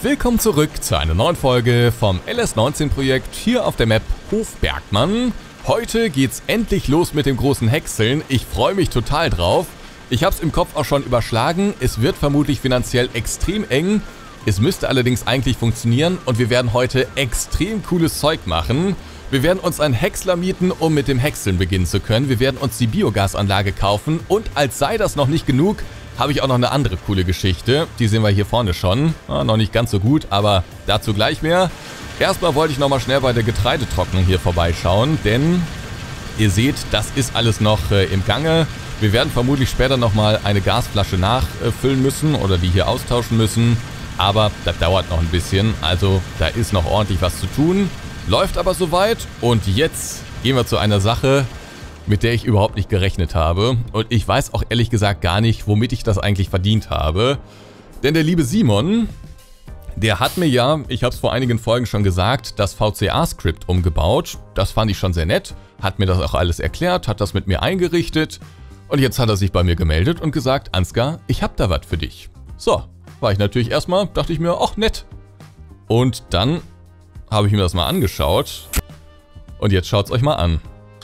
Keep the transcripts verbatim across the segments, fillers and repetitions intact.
willkommen zurück zu einer neuen Folge vom L S neunzehn Projekt hier auf der Map Hofbergmann. Heute geht's endlich los mit dem großen Häckseln. Ich freue mich total drauf. Ich habe es im Kopf auch schon überschlagen. Es wird vermutlich finanziell extrem eng. Es müsste allerdings eigentlich funktionieren und wir werden heute extrem cooles Zeug machen. Wir werden uns einen Häcksler mieten, um mit dem Häckseln beginnen zu können. Wir werden uns die Biogasanlage kaufen und als sei das noch nicht genug, habe ich auch noch eine andere coole Geschichte. Die sehen wir hier vorne schon. Ah, noch nicht ganz so gut, aber dazu gleich mehr. Erstmal wollte ich nochmal schnell bei der Getreidetrocknung hier vorbeischauen, denn ihr seht, das ist alles noch äh, im Gange. Wir werden vermutlich später nochmal eine Gasflasche nachfüllen müssen oder die hier austauschen müssen. Aber das dauert noch ein bisschen, also da ist noch ordentlich was zu tun. Läuft aber soweit und jetzt gehen wir zu einer Sache, mit der ich überhaupt nicht gerechnet habe. Und ich weiß auch ehrlich gesagt gar nicht, womit ich das eigentlich verdient habe. Denn der liebe Simon, der hat mir ja, ich habe es vor einigen Folgen schon gesagt, das V C A-Skript umgebaut. Das fand ich schon sehr nett, hat mir das auch alles erklärt, hat das mit mir eingerichtet. Und jetzt hat er sich bei mir gemeldet und gesagt, Ansgar, ich hab da was für dich. So, war ich natürlich erstmal, dachte ich mir, ach nett. Und dann habe ich mir das mal angeschaut. Und jetzt schaut es euch mal an.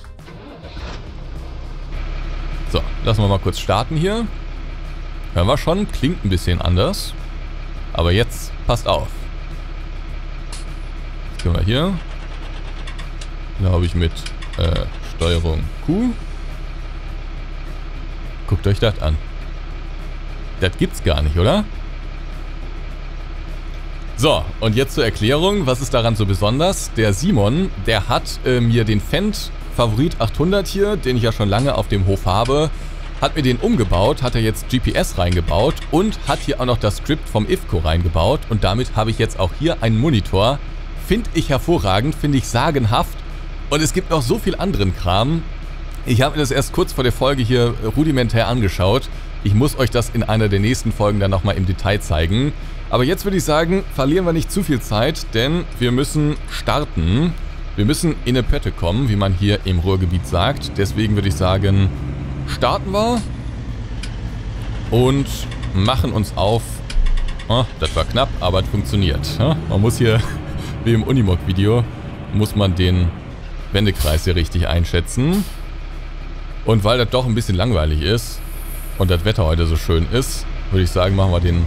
So, lassen wir mal kurz starten hier. Hören wir schon, klingt ein bisschen anders. Aber jetzt passt auf. Jetzt können wir hier. Da habe ich mit äh, Steuerung Q. Guckt euch das an. Das gibt's gar nicht, oder? So, und jetzt zur Erklärung, was ist daran so besonders? Der Simon, der hat äh, mir den Fendt Favorit achthundert hier, den ich ja schon lange auf dem Hof habe, hat mir den umgebaut, hat er jetzt G P S reingebaut und hat hier auch noch das Skript vom I F C O reingebaut und damit habe ich jetzt auch hier einen Monitor. Finde ich hervorragend, finde ich sagenhaft und es gibt noch so viel anderen Kram. Ich habe mir das erst kurz vor der Folge hier rudimentär angeschaut. Ich muss euch das in einer der nächsten Folgen dann nochmal im Detail zeigen. Aber jetzt würde ich sagen, verlieren wir nicht zu viel Zeit, denn wir müssen starten. Wir müssen in eine Pötte kommen, wie man hier im Ruhrgebiet sagt. Deswegen würde ich sagen, starten wir und machen uns auf. Oh, das war knapp, aber es funktioniert. Man muss hier, wie im Unimog-Video, muss man den Wendekreis hier richtig einschätzen. Und weil das doch ein bisschen langweilig ist und das Wetter heute so schön ist, würde ich sagen, machen wir den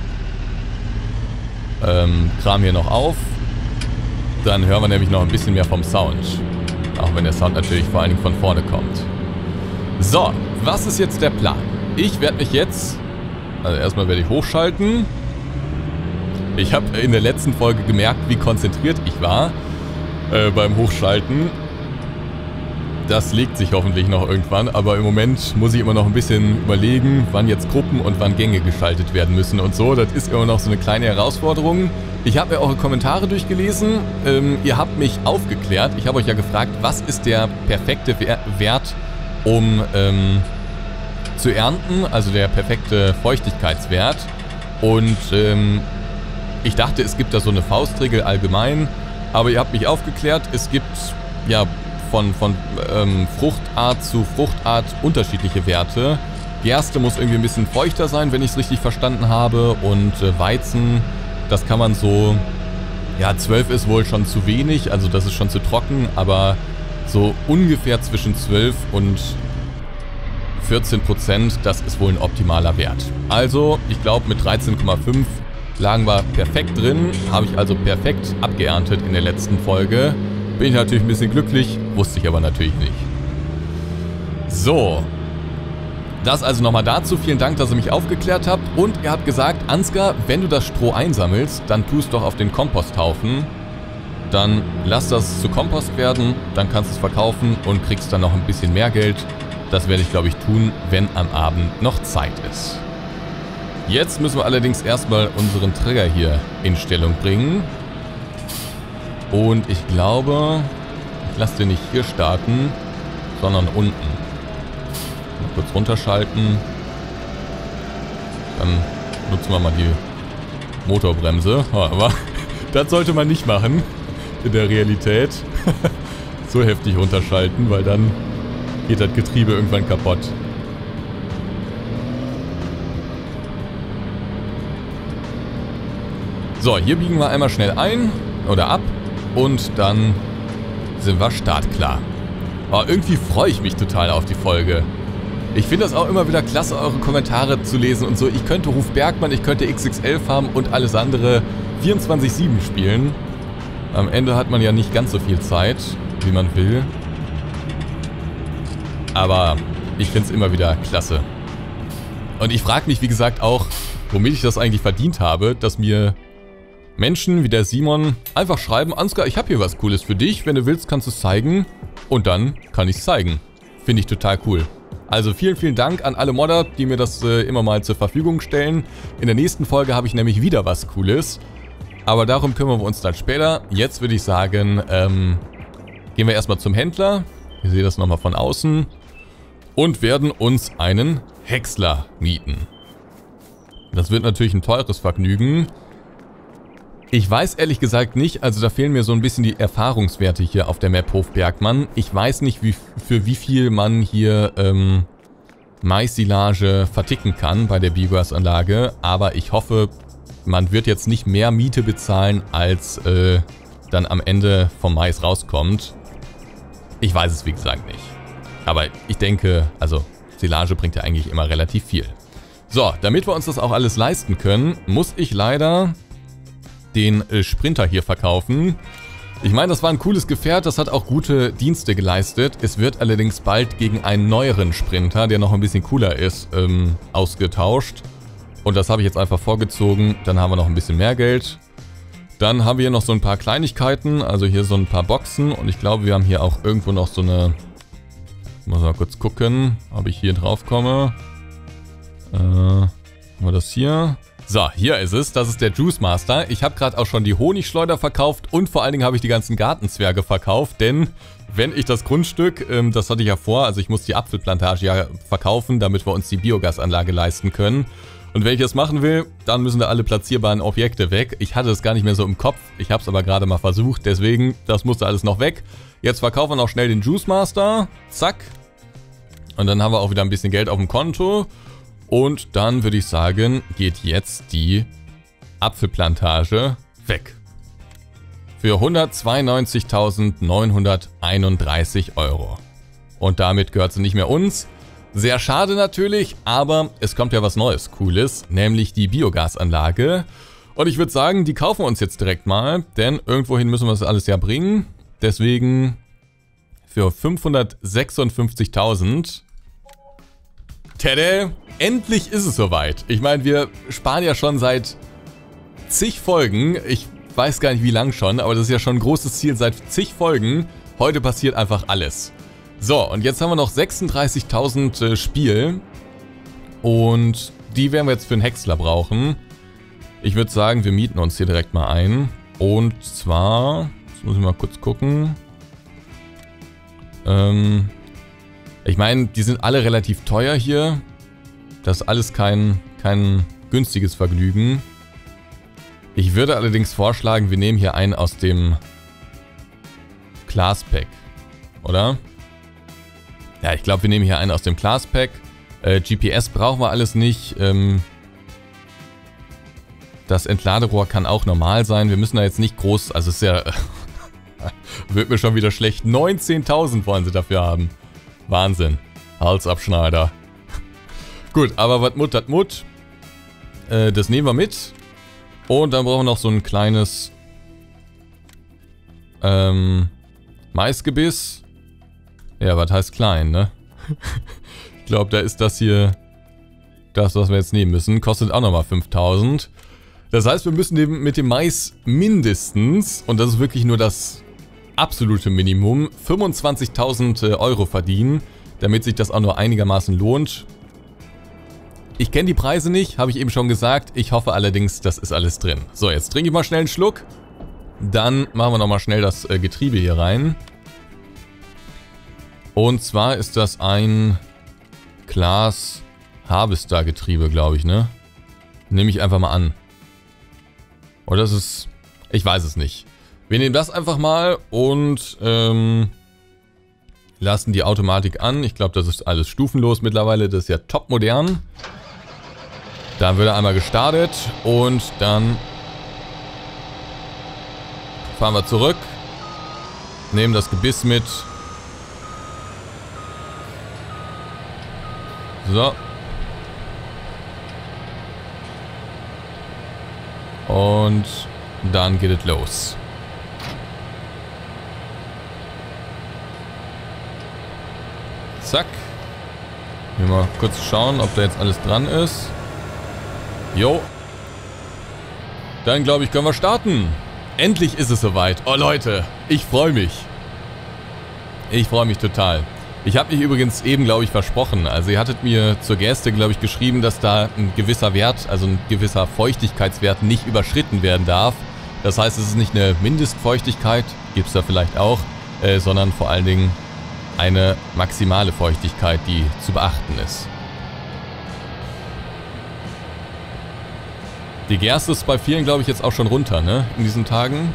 ähm, Kram hier noch auf. Dann hören wir nämlich noch ein bisschen mehr vom Sound. Auch wenn der Sound natürlich vor allen Dingen von vorne kommt. So, was ist jetzt der Plan? Ich werde mich jetzt, also erstmal werde ich hochschalten. Ich habe in der letzten Folge gemerkt, wie konzentriert ich war äh, beim Hochschalten. Das legt sich hoffentlich noch irgendwann, aber im Moment muss ich immer noch ein bisschen überlegen, wann jetzt Gruppen und wann Gänge geschaltet werden müssen und so. Das ist immer noch so eine kleine Herausforderung. Ich habe mir eure Kommentare durchgelesen. Ähm, ihr habt mich aufgeklärt. Ich habe euch ja gefragt, was ist der perfekte Wert, um ähm, zu ernten, also der perfekte Feuchtigkeitswert. Und ähm, ich dachte, es gibt da so eine Faustregel allgemein, aber ihr habt mich aufgeklärt. Es gibt ja von, von ähm, Fruchtart zu Fruchtart unterschiedliche Werte. Gerste muss irgendwie ein bisschen feuchter sein, wenn ich es richtig verstanden habe. Und äh, Weizen, das kann man so, ja, zwölf ist wohl schon zu wenig, also das ist schon zu trocken, aber so ungefähr zwischen zwölf und vierzehn Prozent, das ist wohl ein optimaler Wert. Also, ich glaube, mit dreizehn Komma fünf lagen wir perfekt drin, habe ich also perfekt abgeerntet in der letzten Folge. Bin ich natürlich ein bisschen glücklich, wusste ich aber natürlich nicht. So. Das also nochmal dazu. Vielen Dank, dass ihr mich aufgeklärt habt. Und ihr habt gesagt, Ansgar, wenn du das Stroh einsammelst, dann tust doch auf den Komposthaufen. Dann lass das zu Kompost werden, dann kannst du es verkaufen und kriegst dann noch ein bisschen mehr Geld. Das werde ich, glaube ich, tun, wenn am Abend noch Zeit ist. Jetzt müssen wir allerdings erstmal unseren Trigger hier in Stellung bringen. Und ich glaube, ich lasse den nicht hier starten, sondern unten. Mal kurz runterschalten. Dann nutzen wir mal die Motorbremse. Aber das sollte man nicht machen in der Realität. So heftig runterschalten, weil dann geht das Getriebe irgendwann kaputt. So, hier biegen wir einmal schnell ein oder ab und dann sind wir startklar. Aber irgendwie freue ich mich total auf die Folge. Ich finde das auch immer wieder klasse, eure Kommentare zu lesen und so. Ich könnte Ruf Bergmann, ich könnte X X elf haben und alles andere vierundzwanzig sieben spielen. Am Ende hat man ja nicht ganz so viel Zeit, wie man will. Aber ich finde es immer wieder klasse. Und ich frage mich, wie gesagt, auch, womit ich das eigentlich verdient habe, dass mir Menschen wie der Simon einfach schreiben, Ansgar, ich habe hier was Cooles für dich, wenn du willst, kannst du es zeigen. Und dann kann ich es zeigen. Finde ich total cool. Also vielen, vielen Dank an alle Modder, die mir das äh, immer mal zur Verfügung stellen. In der nächsten Folge habe ich nämlich wieder was Cooles. Aber darum kümmern wir uns dann später. Jetzt würde ich sagen, ähm, gehen wir erstmal zum Händler. Ihr seht das nochmal von außen. Und werden uns einen Häcksler mieten. Das wird natürlich ein teures Vergnügen. Ich weiß ehrlich gesagt nicht, also da fehlen mir so ein bisschen die Erfahrungswerte hier auf der Map Hof Bergmann. Ich weiß nicht, wie, für wie viel man hier ähm, Mais-Silage verticken kann bei der Biogasanlage. Aber ich hoffe, man wird jetzt nicht mehr Miete bezahlen, als äh, dann am Ende vom Mais rauskommt. Ich weiß es wie gesagt nicht. Aber ich denke, also Silage bringt ja eigentlich immer relativ viel. So, damit wir uns das auch alles leisten können, muss ich leider den äh, Sprinter hier verkaufen. Ich meine, das war ein cooles Gefährt, das hat auch gute Dienste geleistet. Es wird allerdings bald gegen einen neueren Sprinter, der noch ein bisschen cooler ist, ähm, ausgetauscht. Und das habe ich jetzt einfach vorgezogen. Dann haben wir noch ein bisschen mehr Geld. Dann haben wir hier noch so ein paar Kleinigkeiten, also hier so ein paar Boxen. Und ich glaube, wir haben hier auch irgendwo noch so eine... Ich muss mal kurz gucken, ob ich hier drauf komme. Äh, haben wir das hier? So, hier ist es. Das ist der Juice Master. Ich habe gerade auch schon die Honigschleuder verkauft und vor allen Dingen habe ich die ganzen Gartenzwerge verkauft, denn wenn ich das Grundstück, ähm, das hatte ich ja vor, also ich muss die Apfelplantage ja verkaufen, damit wir uns die Biogasanlage leisten können. Und wenn ich das machen will, dann müssen da alle platzierbaren Objekte weg. Ich hatte es gar nicht mehr so im Kopf, ich habe es aber gerade mal versucht, deswegen, das musste alles noch weg. Jetzt verkaufen wir noch schnell den Juice Master. Zack. Und dann haben wir auch wieder ein bisschen Geld auf dem Konto. Und dann würde ich sagen, geht jetzt die Apfelplantage weg. Für hundertzweiundneunzigtausendneunhunderteinunddreißig Euro. Und damit gehört sie nicht mehr uns. Sehr schade natürlich, aber es kommt ja was Neues, Cooles, nämlich die Biogasanlage. Und ich würde sagen, die kaufen wir uns jetzt direkt mal, denn irgendwohin müssen wir das alles ja bringen. Deswegen für fünfhundertsechsundfünfzigtausend. Tada! Endlich ist es soweit. Ich meine, wir sparen ja schon seit zig Folgen. Ich weiß gar nicht wie lang schon, aber das ist ja schon ein großes Ziel seit zig Folgen. Heute passiert einfach alles. So, und jetzt haben wir noch sechsunddreißigtausend äh, Spiel. Und die werden wir jetzt für einen Häcksler brauchen. Ich würde sagen, wir mieten uns hier direkt mal ein. Und zwar, jetzt muss ich mal kurz gucken. Ähm, ich meine, die sind alle relativ teuer hier. Das ist alles kein, kein günstiges Vergnügen. Ich würde allerdings vorschlagen, wir nehmen hier einen aus dem Class Pack. Oder? Ja, ich glaube, wir nehmen hier einen aus dem Class Pack. Äh, G P S brauchen wir alles nicht. Ähm, das Entladerohr kann auch normal sein. Wir müssen da jetzt nicht groß... Also es ist ja... wird mir schon wieder schlecht. neunzehntausend wollen sie dafür haben. Wahnsinn. Halsabschneider. Gut, aber was Mut hat Mut. Äh, das nehmen wir mit. Und dann brauchen wir noch so ein kleines ähm, Maisgebiss. Ja, was heißt klein, ne? Ich glaube, da ist das hier das, was wir jetzt nehmen müssen. Kostet auch nochmal fünftausend. Das heißt, wir müssen dem, mit dem Mais mindestens, und das ist wirklich nur das absolute Minimum, fünfundzwanzigtausend Euro verdienen, damit sich das auch nur einigermaßen lohnt. Ich kenne die Preise nicht, habe ich eben schon gesagt. Ich hoffe allerdings, das ist alles drin. So, jetzt trinke ich mal schnell einen Schluck. Dann machen wir nochmal schnell das äh, Getriebe hier rein. Und zwar ist das ein Claas Harvester Getriebe, glaube ich, ne? Nehme ich einfach mal an. Oder ist es... Ich weiß es nicht. Wir nehmen das einfach mal und ähm, lassen die Automatik an. Ich glaube, das ist alles stufenlos mittlerweile. Das ist ja top modern. Dann wird er einmal gestartet und dann Fahren wir zurück. Nehmen das Gebiss mit. So. Und dann geht es los. Zack. Hier mal kurz schauen, ob da jetzt alles dran ist. Jo. Dann glaube ich, können wir starten. Endlich ist es soweit. Oh Leute, ich freue mich. Ich freue mich total. Ich habe mich übrigens eben, glaube ich, versprochen. Also ihr hattet mir zur Geste, glaube ich, geschrieben, dass da ein gewisser Wert, also ein gewisser Feuchtigkeitswert nicht überschritten werden darf. Das heißt, es ist nicht eine Mindestfeuchtigkeit, gibt es da vielleicht auch, äh, sondern vor allen Dingen eine maximale Feuchtigkeit, die zu beachten ist. Die Gerste ist bei vielen, glaube ich, jetzt auch schon runter, ne? In diesen Tagen.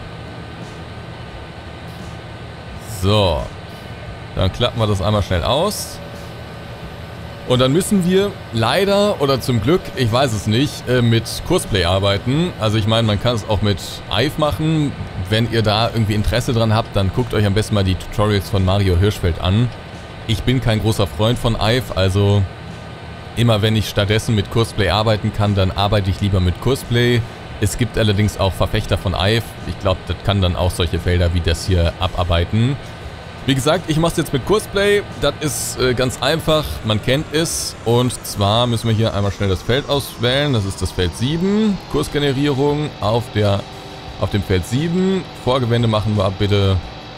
So. Dann klappen wir das einmal schnell aus. Und dann müssen wir leider oder zum Glück, ich weiß es nicht, mit Kursplay arbeiten. Also ich meine, man kann es auch mit Ive machen. Wenn ihr da irgendwie Interesse dran habt, dann guckt euch am besten mal die Tutorials von Mario Hirschfeld an. Ich bin kein großer Freund von Ive, also immer wenn ich stattdessen mit Kursplay arbeiten kann, dann arbeite ich lieber mit Kursplay. Es gibt allerdings auch Verfechter von Ive. Ich glaube, das kann dann auch solche Felder wie das hier abarbeiten. Wie gesagt, ich mache es jetzt mit Kursplay. Das ist äh, ganz einfach, man kennt es. Und zwar müssen wir hier einmal schnell das Feld auswählen. Das ist das Feld sieben. Kursgenerierung auf, der, auf dem Feld sieben. Vorgewände machen wir bitte.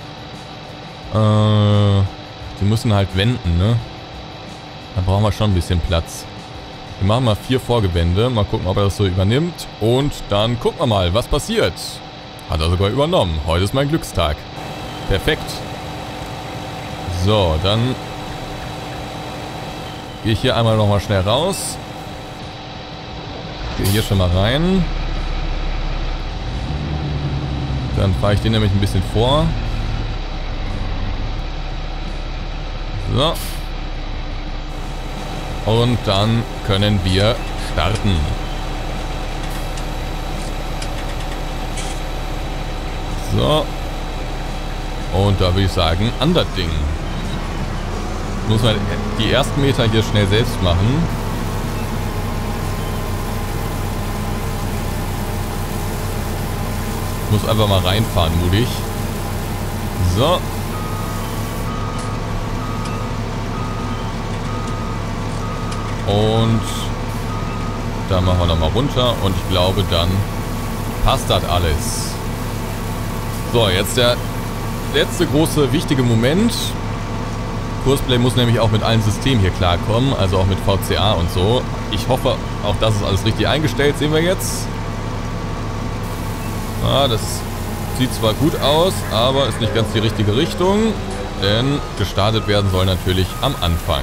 Äh, die müssen halt wenden, ne? Da brauchen wir schon ein bisschen Platz. Wir machen mal vier Vorgewände. Mal gucken, ob er das so übernimmt. Und dann gucken wir mal, was passiert. Hat er sogar übernommen. Heute ist mein Glückstag. Perfekt. So, dann gehe ich hier einmal nochmal schnell raus. Gehe hier schon mal rein. Dann fahre ich den nämlich ein bisschen vor. So. Und dann können wir starten. So. Und da würde ich sagen, an das Ding. Muss man die ersten Meter hier schnell selbst machen. Muss einfach mal reinfahren, mutig. So. Und dann machen wir nochmal runter und ich glaube, dann passt das alles. So, jetzt der letzte große, wichtige Moment. Kursplay muss nämlich auch mit allen Systemen hier klarkommen, also auch mit V C A und so. Ich hoffe, auch das ist alles richtig eingestellt, sehen wir jetzt. Ah, das sieht zwar gut aus, aber ist nicht ganz die richtige Richtung, denn gestartet werden soll natürlich am Anfang.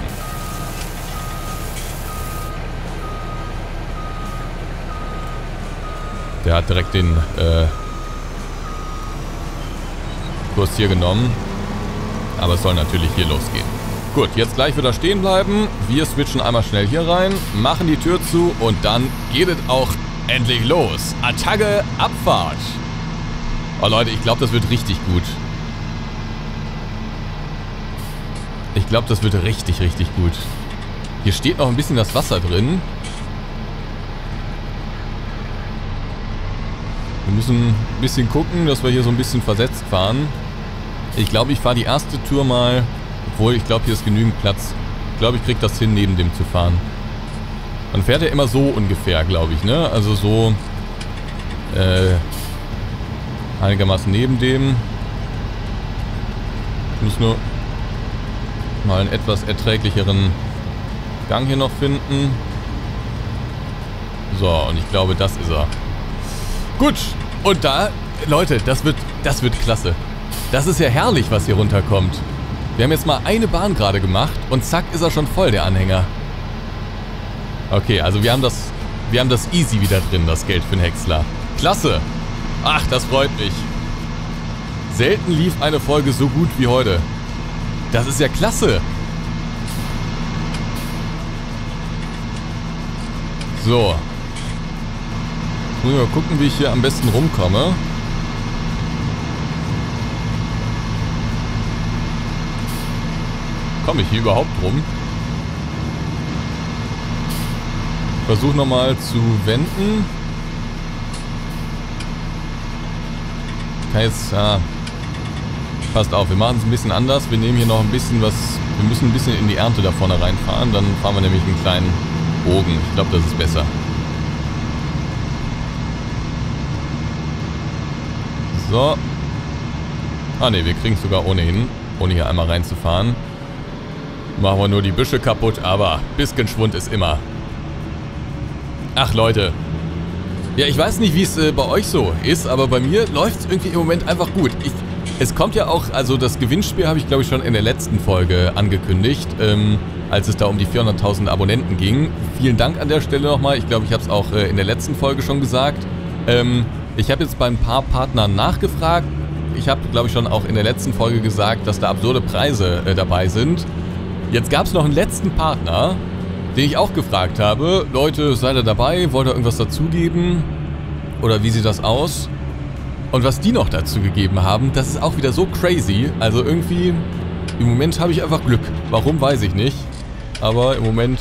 Der hat direkt den äh, Kurs hier genommen. Aber es soll natürlich hier losgehen. Gut, jetzt gleich wieder stehen bleiben. Wir switchen einmal schnell hier rein, machen die Tür zu und dann geht es auch endlich los. Attacke, Abfahrt. Oh Leute, ich glaube, das wird richtig gut. Ich glaube, das wird richtig, richtig gut. Hier steht noch ein bisschen das Wasser drin. Wir müssen ein bisschen gucken, dass wir hier so ein bisschen versetzt fahren. Ich glaube, ich fahre die erste Tour mal, obwohl ich glaube, hier ist genügend Platz. Ich glaube, ich kriege das hin, neben dem zu fahren. Man fährt ja immer so ungefähr, glaube ich, ne? Also so äh, einigermaßen neben dem. Ich muss nur mal einen etwas erträglicheren Gang hier noch finden. So, und ich glaube, das ist er. Gut, und da, Leute, das wird, das wird klasse. Das ist ja herrlich, was hier runterkommt. Wir haben jetzt mal eine Bahn gerade gemacht und zack ist er schon voll, der Anhänger. Okay, also wir haben das, wir haben das easy wieder drin, das Geld für den Häcksler. Klasse. Ach, das freut mich. Selten lief eine Folge so gut wie heute. Das ist ja klasse. So. Jetzt muss ich mal gucken, wie ich hier am besten rumkomme. komme ich hier überhaupt rum? Versuch nochmal zu wenden. Kann jetzt, ja, passt auf, wir machen es ein bisschen anders. Wir nehmen hier noch ein bisschen was, wir müssen ein bisschen in die Ernte da vorne reinfahren. Dann fahren wir nämlich einen kleinen Bogen. Ich glaube, das ist besser. So. Ah ne, wir kriegen es sogar ohnehin, ohne hier einmal reinzufahren. Machen wir nur die Büsche kaputt, aber bisschen Schwund ist immer. Ach Leute. Ja, ich weiß nicht, wie es äh, bei euch so ist, aber bei mir läuft es irgendwie im Moment einfach gut. Ich, es kommt ja auch, also das Gewinnspiel habe ich glaube ich schon in der letzten Folge angekündigt, ähm, als es da um die vierhunderttausend Abonnenten ging. Vielen Dank an der Stelle nochmal. Ich glaube, ich habe es auch äh, in der letzten Folge schon gesagt. Ähm, ich habe jetzt bei ein paar Partnern nachgefragt. Ich habe, glaube ich, schon auch in der letzten Folge gesagt, dass da absurde Preise äh, dabei sind. Jetzt gab es noch einen letzten Partner, den ich auch gefragt habe. Leute, seid ihr dabei? Wollt ihr irgendwas dazugeben? Oder wie sieht das aus? Und was die noch dazu gegeben haben, das ist auch wieder so crazy. Also irgendwie, im Moment habe ich einfach Glück. Warum, weiß ich nicht. Aber im Moment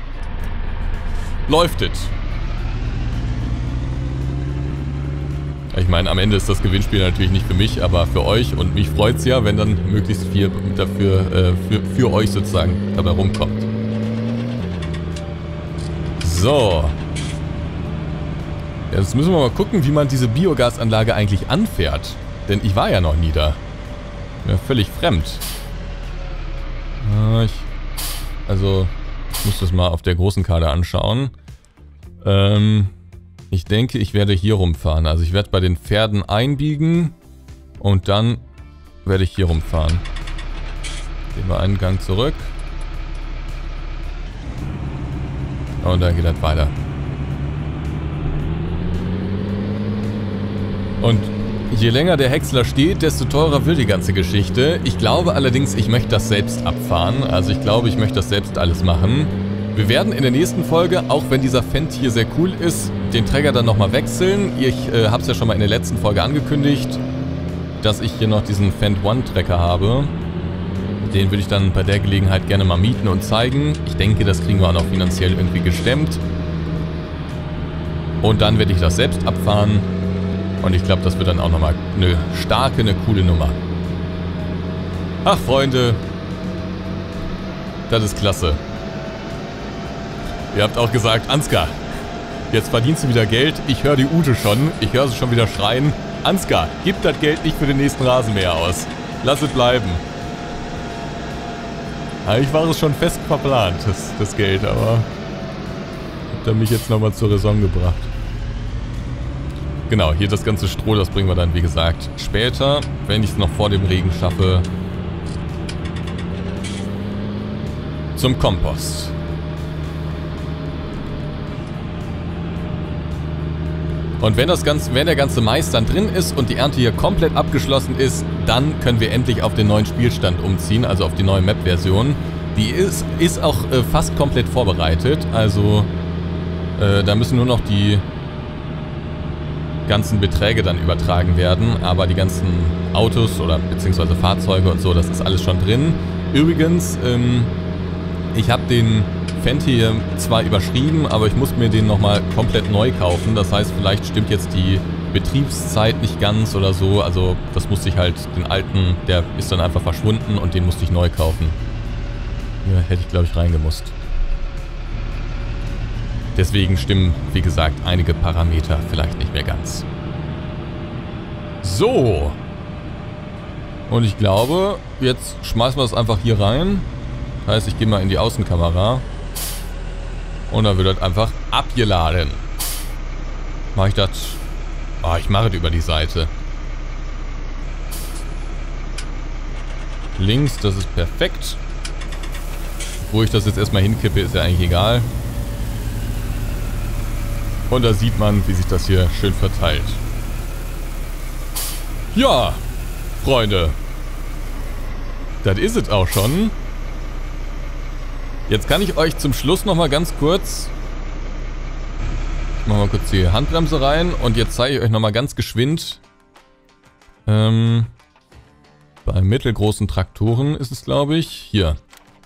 läuft es. Ich meine, am Ende ist das Gewinnspiel natürlich nicht für mich, aber für euch. Und mich freut es ja, wenn dann möglichst viel dafür, äh, für, für euch sozusagen dabei rumkommt. So. Jetzt müssen wir mal gucken, wie man diese Biogasanlage eigentlich anfährt. Denn ich war ja noch nie da. Ja, völlig fremd. Ich, also, ich muss das mal auf der großen Karte anschauen. Ähm... Ich denke, ich werde hier rumfahren. Also ich werde bei den Pferden einbiegen und dann werde ich hier rumfahren. Gehen wir einen Gang zurück. Und dann geht das weiter. Und je länger der Häcksler steht, desto teurer wird die ganze Geschichte. Ich glaube allerdings, ich möchte das selbst abfahren. Also ich glaube, ich möchte das selbst alles machen. Wir werden in der nächsten Folge, auch wenn dieser Fendt hier sehr cool ist, den Träger dann nochmal wechseln. Ich äh, habe es ja schon mal in der letzten Folge angekündigt, dass ich hier noch diesen Fendt One Trecker habe. Den würde ich dann bei der Gelegenheit gerne mal mieten und zeigen. Ich denke, das kriegen wir auch noch finanziell irgendwie gestemmt. Und dann werde ich das selbst abfahren. Und ich glaube, das wird dann auch nochmal eine starke, eine coole Nummer. Ach, Freunde. Das ist klasse. Ihr habt auch gesagt, Ansgar, jetzt verdienst du wieder Geld. Ich höre die Ute schon. Ich höre sie schon wieder schreien. Ansgar, gib das Geld nicht für den nächsten Rasenmäher aus. Lass es bleiben. Eigentlich war es schon fest verplant, das, das Geld, aber habt ihr mich jetzt nochmal zur Raison gebracht. Genau, hier das ganze Stroh, das bringen wir dann, wie gesagt, später, wenn ich es noch vor dem Regen schaffe, zum Kompost. Und wenn, das ganze, wenn der ganze Mais dann drin ist und die Ernte hier komplett abgeschlossen ist, dann können wir endlich auf den neuen Spielstand umziehen, also auf die neue Map-Version. Die ist, ist auch äh, fast komplett vorbereitet, also äh, da müssen nur noch die ganzen Beträge dann übertragen werden, aber die ganzen Autos oder beziehungsweise Fahrzeuge und so, das ist alles schon drin. Übrigens, ähm, ich habe den Fendt hier zwar überschrieben, aber ich muss mir den nochmal komplett neu kaufen. Das heißt, vielleicht stimmt jetzt die Betriebszeit nicht ganz oder so. Also das musste ich halt, den alten, der ist dann einfach verschwunden und den musste ich neu kaufen. Hier hätte ich, glaube ich, reingemusst. Deswegen stimmen, wie gesagt, einige Parameter vielleicht nicht mehr ganz. So. Und ich glaube, jetzt schmeißen wir es einfach hier rein. Das heißt, ich gehe mal in die Außenkamera. Und dann wird das einfach abgeladen. Mache ich das... Oh, ich mache das über die Seite. Links, das ist perfekt. Wo ich das jetzt erstmal hinkippe, ist ja eigentlich egal. Und da sieht man, wie sich das hier schön verteilt. Ja, Freunde. Das ist es auch schon. Jetzt kann ich euch zum Schluss nochmal ganz kurz... Ich mache mal kurz die Handbremse rein und jetzt zeige ich euch nochmal ganz geschwind. Ähm, bei mittelgroßen Traktoren ist es, glaube ich. Hier.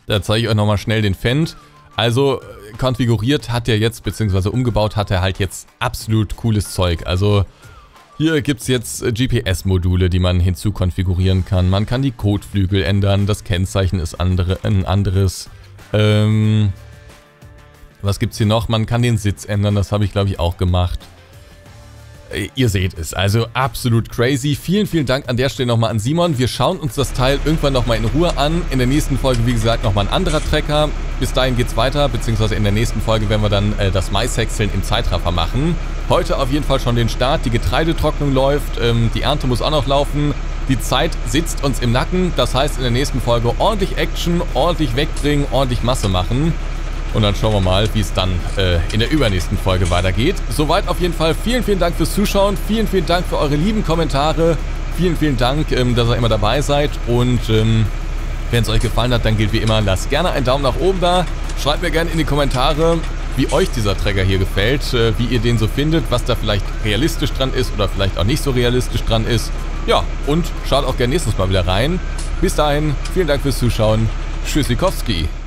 Da zeige ich euch nochmal schnell den Fendt. Also konfiguriert hat er jetzt, beziehungsweise umgebaut hat er halt jetzt absolut cooles Zeug. Also hier gibt es jetzt G P S-Module, die man hinzukonfigurieren kann. Man kann die Kotflügel ändern, das Kennzeichen ist andere, ein anderes. Ähm, was gibt es hier noch? Man kann den Sitz ändern, das habe ich glaube ich auch gemacht. Ihr seht es, also absolut crazy. Vielen, vielen Dank an der Stelle nochmal an Simon. Wir schauen uns das Teil irgendwann nochmal in Ruhe an. In der nächsten Folge, wie gesagt, nochmal ein anderer Trecker. Bis dahin geht's weiter, beziehungsweise in der nächsten Folge werden wir dann äh, das Maishäckseln im Zeitraffer machen. Heute auf jeden Fall schon den Start. Die Getreidetrocknung läuft, ähm, die Ernte muss auch noch laufen. Die Zeit sitzt uns im Nacken. Das heißt, in der nächsten Folge ordentlich Action, ordentlich wegbringen, ordentlich Masse machen. Und dann schauen wir mal, wie es dann äh, in der übernächsten Folge weitergeht. Soweit auf jeden Fall. Vielen, vielen Dank fürs Zuschauen. Vielen, vielen Dank für eure lieben Kommentare. Vielen, vielen Dank, ähm, dass ihr immer dabei seid. Und ähm, wenn es euch gefallen hat, dann gilt wie immer, lasst gerne einen Daumen nach oben da. Schreibt mir gerne in die Kommentare, wie euch dieser Trecker hier gefällt, äh, wie ihr den so findet, was da vielleicht realistisch dran ist oder vielleicht auch nicht so realistisch dran ist. Ja, und schaut auch gerne nächstes Mal wieder rein. Bis dahin, vielen Dank fürs Zuschauen. Tschüssikowski.